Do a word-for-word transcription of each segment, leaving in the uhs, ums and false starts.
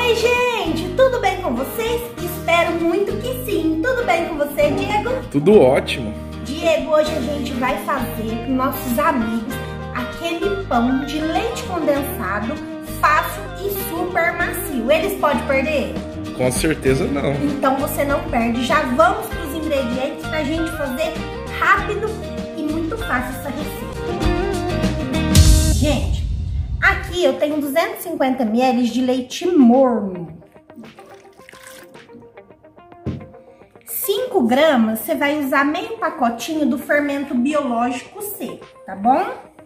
Oi, gente, tudo bem com vocês? Espero muito que sim. Tudo bem com você, Diego? Tudo ótimo. Diego, hoje a gente vai fazer para nossos amigos aquele pão de leite condensado fácil e super macio. Eles podem perder? Com certeza não. Então você não perde. Já vamos para os ingredientes para a gente fazer rápido e muito fácil essa receita. Gente, aqui eu tenho duzentos e cinquenta mililitros de leite morno. cinco gramas, você vai usar meio pacotinho do fermento biológico seco, tá bom?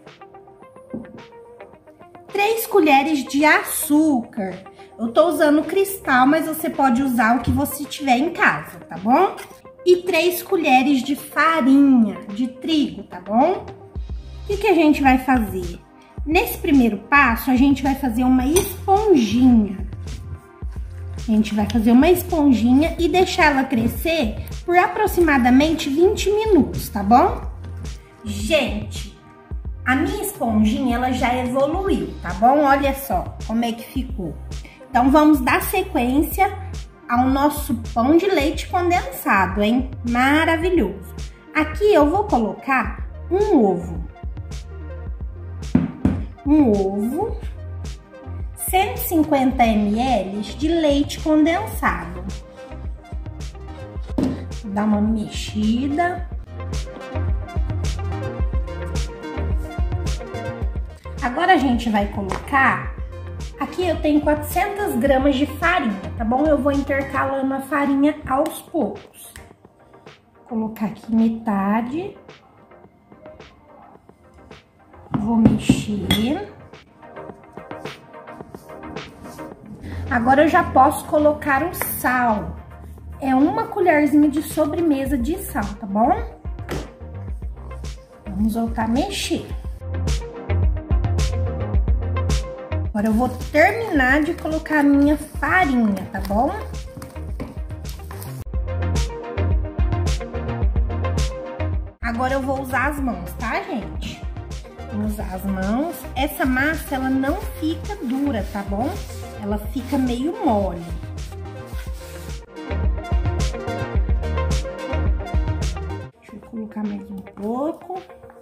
três colheres de açúcar. Eu tô usando cristal, mas você pode usar o que você tiver em casa, tá bom? E três colheres de farinha de trigo, tá bom? O que que a gente vai fazer? Nesse primeiro passo, a gente vai fazer uma esponjinha. A gente vai fazer uma esponjinha e deixar ela crescer por aproximadamente vinte minutos, tá bom? Gente, a minha esponjinha, ela já evoluiu, tá bom? Olha só como é que ficou. Então, vamos dar sequência ao nosso pão de leite condensado, hein? Maravilhoso. Aqui eu vou colocar um ovo. Um ovo, cento e cinquenta mililitros de leite condensado. Vou dar uma mexida. Agora a gente vai colocar, aqui eu tenho quatrocentas gramas de farinha, tá bom? Eu vou intercalando a farinha aos poucos. Vou colocar aqui metade. Vou mexer. Agora eu já posso colocar o sal. É uma colherzinha de sobremesa de sal, tá bom? Vamos voltar a mexer. Agora eu vou terminar de colocar a minha farinha, tá bom? Agora eu vou usar as mãos, tá, gente? Vou usar as mãos. Essa massa, ela não fica dura, tá bom? Ela fica meio mole. Deixa eu colocar mais um pouco.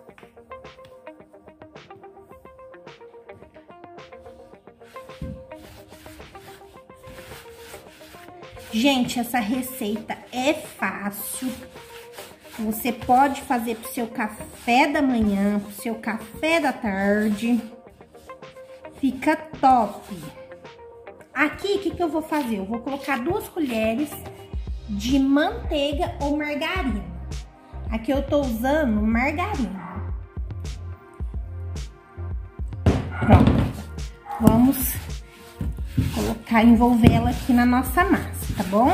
Gente, essa receita é fácil. Você pode fazer pro seu café da manhã, pro seu café da tarde. Fica top. Aqui, o que que eu vou fazer? Eu vou colocar duas colheres de manteiga ou margarina. Aqui eu tô usando margarina. Pronto. Vamos colocar, envolver ela aqui na nossa massa, tá bom?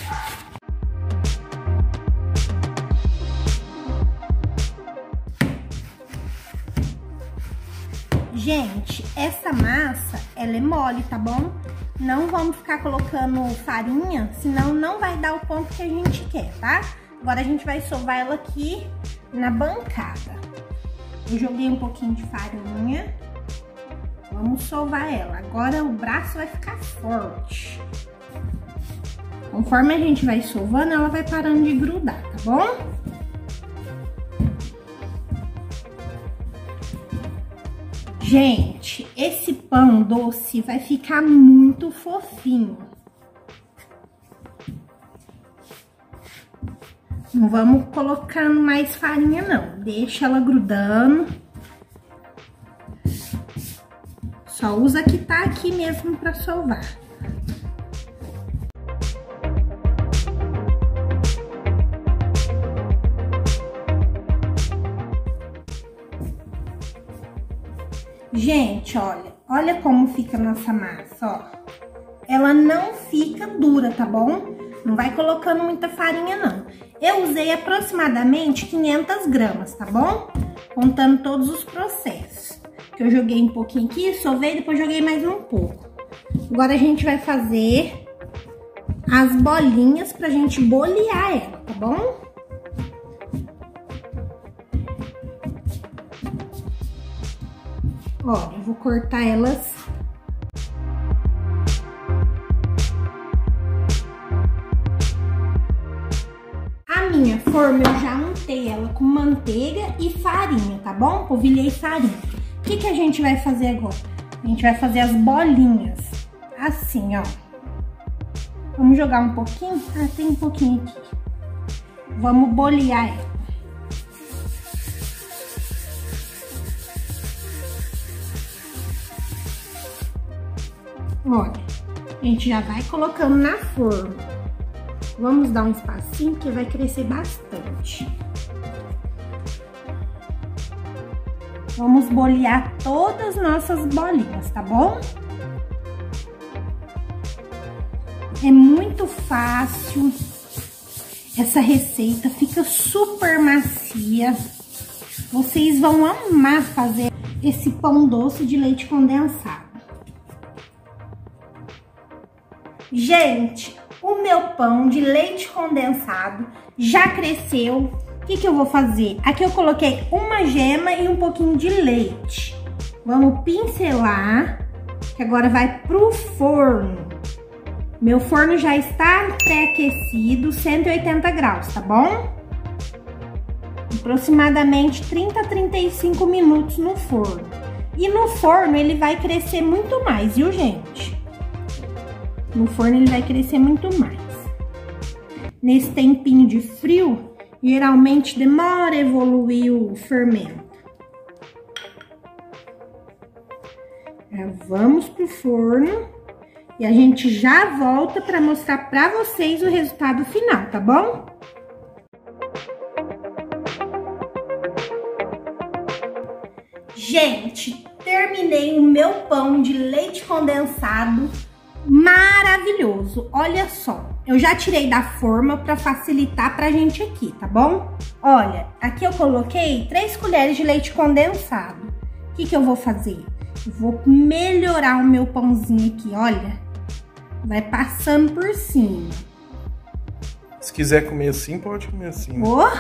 Gente, essa massa, ela é mole, tá bom? Não vamos ficar colocando farinha, senão não vai dar o ponto que a gente quer, tá? Agora a gente vai sovar ela aqui na bancada. Eu joguei um pouquinho de farinha. Vamos sovar ela. Agora o braço vai ficar forte. Conforme a gente vai sovando, ela vai parando de grudar, tá bom? Gente, esse pão doce vai ficar muito fofinho. Não vamos colocando mais farinha, não. Deixa ela grudando. Só usa que tá aqui mesmo pra sovar. Gente, olha, olha como fica a nossa massa, ó. Ela não fica dura, tá bom? Não vai colocando muita farinha, não. Eu usei aproximadamente quinhentas gramas, tá bom? Contando todos os processos. Que eu joguei um pouquinho aqui, sovei, depois joguei mais um pouco. Agora a gente vai fazer as bolinhas pra gente bolear ela, tá bom? Olha, eu vou cortar elas forma eu já untei ela com manteiga e farinha, tá bom? Polvilhei farinha. O que que a gente vai fazer agora? A gente vai fazer as bolinhas, assim, ó. Vamos jogar um pouquinho? Ah, tem um pouquinho aqui. Vamos bolear ela. Olha, a gente já vai colocando na forma. Vamos dar um espacinho que vai crescer bastante. Vamos bolear todas as nossas bolinhas, tá bom? É muito fácil. Essa receita fica super macia. Vocês vão amar fazer esse pão doce de leite condensado. Gente, o meu pão de leite condensado já cresceu. O que que eu vou fazer? Aqui eu coloquei uma gema e um pouquinho de leite. Vamos pincelar, que agora vai pro forno. Meu forno já está pré-aquecido, cento e oitenta graus, tá bom? Aproximadamente trinta a trinta e cinco minutos no forno. E no forno ele vai crescer muito mais, viu, gente? No forno ele vai crescer muito mais. Nesse tempinho de frio, geralmente demora a evoluir o fermento. Vamos pro forno e a gente já volta para mostrar para vocês o resultado final, tá bom? Gente, terminei o meu pão de leite condensado maravilhoso. Olha só, eu já tirei da forma para facilitar pra gente aqui, tá bom? Olha, aqui eu coloquei três colheres de leite condensado. O que que eu vou fazer? Eu vou melhorar o meu pãozinho aqui, olha. Vai passando por cima. Se quiser comer assim, pode comer assim. Né? Oh!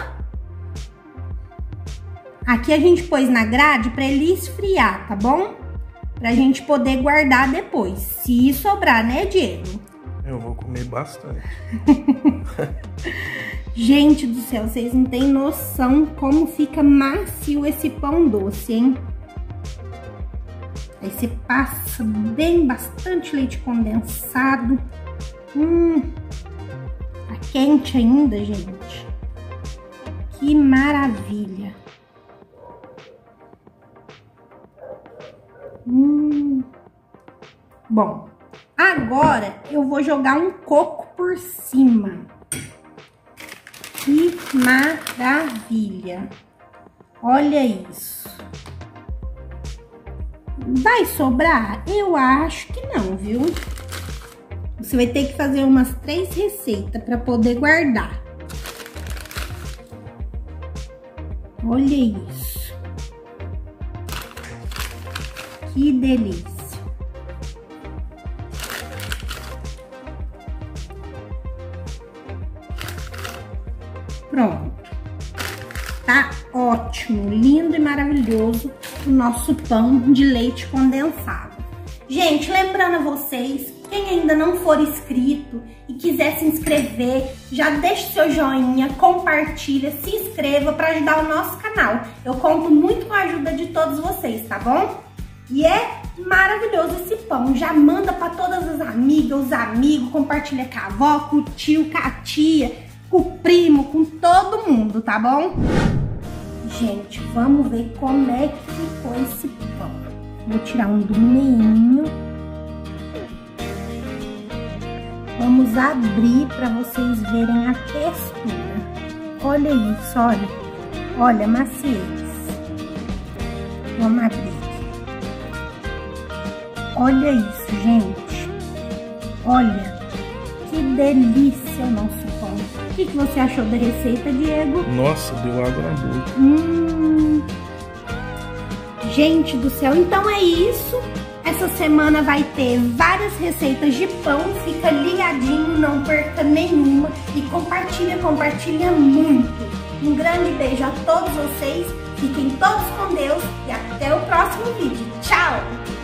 Aqui a gente pôs na grade para ele esfriar, tá bom? Pra gente poder guardar depois, se sobrar, né, Diego? Eu vou comer bastante. Gente do céu, vocês não têm noção como fica macio esse pão doce, hein? Aí você passa bem bastante leite condensado. Hum, tá quente ainda, gente. Que maravilha. Hum. Bom, agora eu vou jogar um coco por cima. Que maravilha. Olha isso. Vai sobrar? Eu acho que não, viu? Você vai ter que fazer umas três receitas para poder guardar. Olha isso. Que delícia. Pronto. Tá ótimo, lindo e maravilhoso o nosso pão de leite condensado. Gente, lembrando a vocês, quem ainda não for inscrito e quiser se inscrever, já deixa o seu joinha, compartilha, se inscreva para ajudar o nosso canal. Eu conto muito com a ajuda de todos vocês, tá bom? E é maravilhoso esse pão. Já manda para todas as amigas, os amigos, compartilha com a avó, com o tio, com a tia, com o primo, com todo mundo, tá bom? Gente, vamos ver como é que ficou esse pão. Vou tirar um do meio. Vamos abrir para vocês verem a textura. Olha isso, olha. Olha a maciez. Vamos abrir. Olha isso, gente. Olha, que delícia o nosso pão. O que, que você achou da receita, Diego? Nossa, deu água na boca. Hum. Gente do céu, então é isso. Essa semana vai ter várias receitas de pão. Fica ligadinho, não perca nenhuma. E compartilha, compartilha muito. Um grande beijo a todos vocês. Fiquem todos com Deus e até o próximo vídeo. Tchau!